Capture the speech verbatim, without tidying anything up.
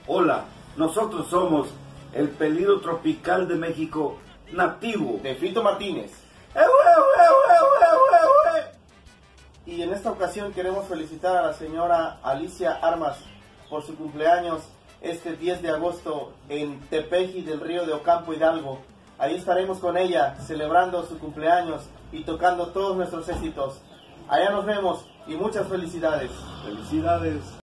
Hola, nosotros somos el peligro tropical de México nativo. De Fito Martínez. ¡Eh, hue, hue, hue, hue, hue! Y en esta ocasión queremos felicitar a la señora Alicia Armas por su cumpleaños este diez de agosto en Tepeji del Río de Ocampo, Hidalgo. Ahí estaremos con ella celebrando su cumpleaños y tocando todos nuestros éxitos. Allá nos vemos y muchas felicidades. Felicidades.